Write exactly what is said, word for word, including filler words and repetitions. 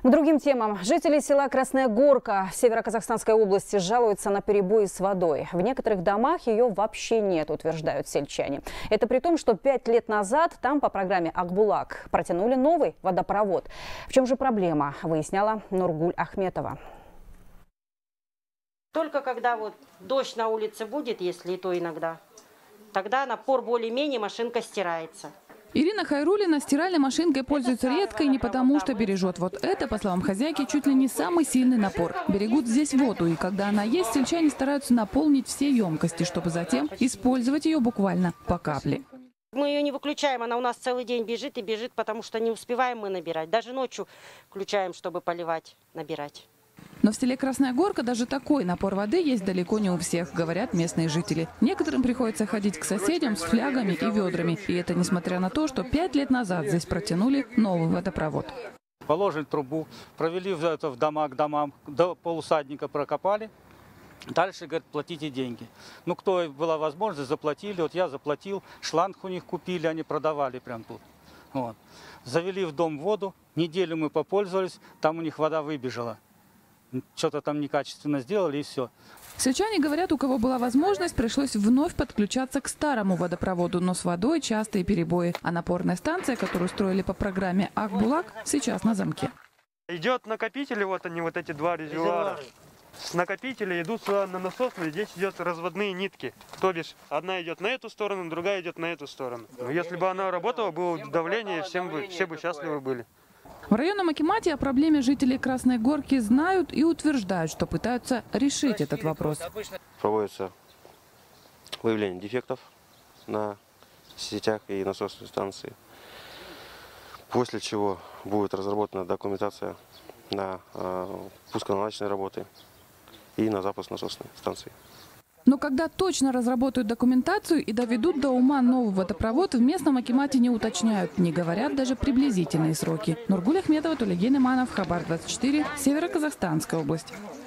К другим темам. Жители села Красная Горка в Северо-Казахстанской области жалуются на перебои с водой. В некоторых домах ее вообще нет, утверждают сельчане. Это при том, что пять лет назад там по программе «Акбулак» протянули новый водопровод. В чем же проблема, выясняла Нургуль Ахметова. Только когда вот дождь на улице будет, если и то иногда, тогда напор более-менее, машинка стирается. Ирина Хайрулина стиральной машинкой пользуется редко и не потому, что бережет. Вот это, по словам хозяйки, чуть ли не самый сильный напор. Берегут здесь воду, и когда она есть, сельчане стараются наполнить все емкости, чтобы затем использовать ее буквально по капле. Мы ее не выключаем, она у нас целый день бежит и бежит, потому что не успеваем мы набирать. Даже ночью включаем, чтобы поливать, набирать. Но в селе Красная Горка даже такой напор воды есть далеко не у всех, говорят местные жители. Некоторым приходится ходить к соседям с флягами и ведрами. И это несмотря на то, что пять лет назад здесь протянули новый водопровод. Положили трубу, провели это в дома к домам, до полусадника прокопали. Дальше, говорят, платите деньги. Ну, кто была возможность, заплатили. Вот я заплатил, шланг у них купили, они продавали прям тут. Вот. Завели в дом воду, неделю мы попользовались, там у них вода выбежала. Что-то там некачественно сделали и все. Сельчане говорят, у кого была возможность, пришлось вновь подключаться к старому водопроводу, но с водой частые перебои. А напорная станция, которую строили по программе «Акбулак», сейчас на замке. Идет накопители, вот они, вот эти два резервуара. С накопителя идут сюда на насос, но здесь идет разводные нитки. То бишь, одна идет на эту сторону, другая идет на эту сторону. Но если бы она работала, было давление, всем бы, все бы счастливы были. В районном акимате о проблеме жителей Красной Горки знают и утверждают, что пытаются решить этот вопрос. Проводится выявление дефектов на сетях и насосной станции, после чего будет разработана документация на э, пусконаладочные работы и на запуск насосной станции. Но когда точно разработают документацию и доведут до ума новый водопровод, в местном акимате не уточняют, не говорят даже приблизительные сроки. Нургуль Ахметова, Тулеген Иманов, Хабар двадцать четыре, Северо-Казахстанская область.